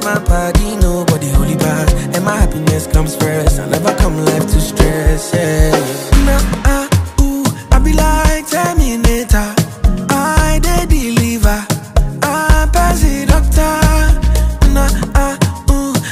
my body, nobody holy bad. And my happiness comes first. I never come life to stress, yeah. Now